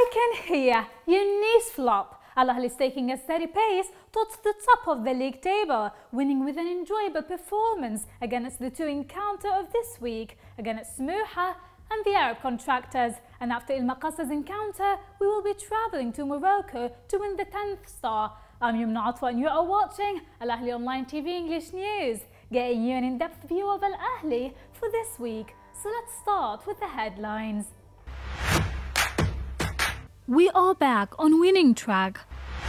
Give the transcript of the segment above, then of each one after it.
can hear your knees flop. Al Ahly is taking a steady pace towards the top of the league table, winning with an enjoyable performance against the two encounter of this week, against Smoxa and the Arab contractors. And after Al Maqassa's encounter, we will be travelling to Morocco to win the 10th star. I'm Yumna Atwa and you are watching Al Ahly Online TV English News, getting you an in-depth view of Al Ahly for this week. So let's start with the headlines. We are back on winning track.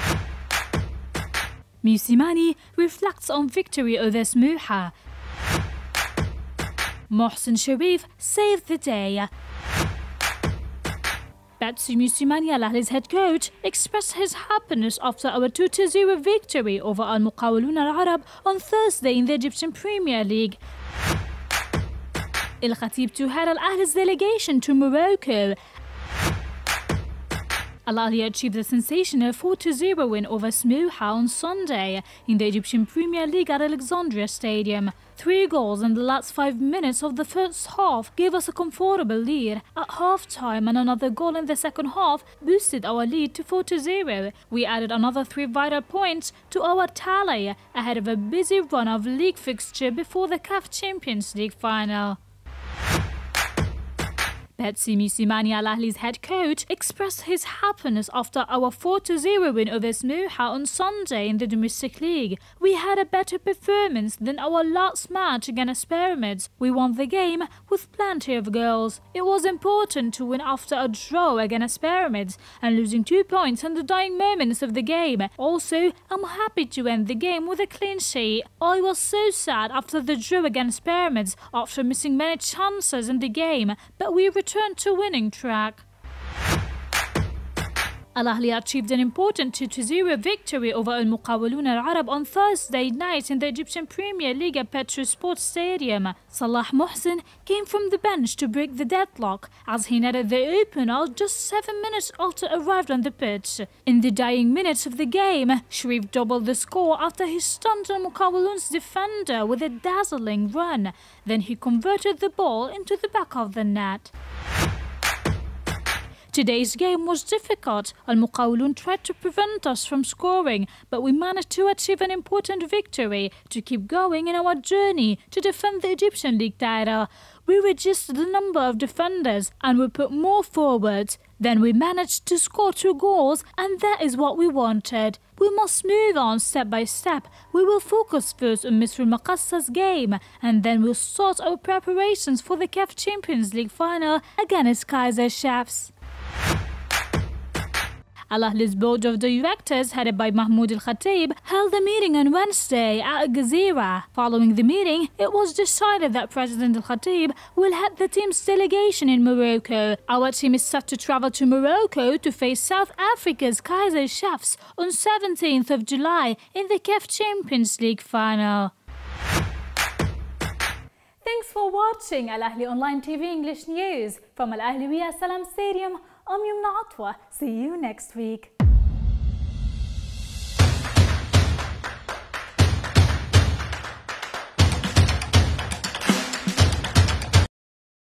Moussimani reflects on victory over Smoxa. Mohsen Sharif saved the day. Betsu Moussimani, Al Ahly's head coach, expressed his happiness after our 2-0 victory over Al Muqawilun Al Arab on Thursday in the Egyptian Premier League. El Khatib too had Al Ahly's delegation to Morocco. Al Ahly achieved a sensational 4-0 win over Smoxa on Sunday in the Egyptian Premier League at Alexandria Stadium. 3 goals in the last 5 minutes of the first half gave us a comfortable lead. At half-time, and another goal in the second half boosted our lead to 4-0. We added another 3 vital points to our tally ahead of a busy run of league fixture before the CAF Champions League final. Betsu Moussimani, Al Ahly's head coach, expressed his happiness after our 4-0 win over Smoxa on Sunday in the domestic league. We had a better performance than our last match against Pyramids. We won the game with plenty of goals. It was important to win after a draw against Pyramids and losing 2 points in the dying moments of the game. Also, I'm happy to end the game with a clean sheet. I was so sad after the draw against Pyramids after missing many chances in the game, but we returned to winning track. Al Ahly achieved an important 2-0 victory over Al Muqawilun Al Arab on Thursday night in the Egyptian Premier League at Petro Sports Stadium. Salah Mohsen came from the bench to break the deadlock as he netted the opener just 7 minutes after arrived on the pitch. In the dying minutes of the game, Sharif doubled the score after he stunned Al Muqawilun's defender with a dazzling run. Then he converted the ball into the back of the net. Today's game was difficult. Al Muqawilun tried to prevent us from scoring, but we managed to achieve an important victory to keep going in our journey to defend the Egyptian League title. We reduced the number of defenders and we put more forward. Then we managed to score 2 goals, and that is what we wanted. We must move on step by step. We will focus first on Misr Al Maqassa's game, and then we'll start our preparations for the CAF Champions League final against Kaizer Chiefs. Al Ahly's board of directors, headed by Mahmoud Al Khatib, held a meeting on Wednesday at Gezira. Following the meeting, it was decided that President Al Khatib will head the team's delegation in Morocco. Our team is set to travel to Morocco to face South Africa's Kaizer Chiefs on 17th of July in the CAF Champions League final. Thanks for watching Al Ahly Online TV English News from Al Ahly Salam Stadium. I'm Yumna Atwa. See you next week.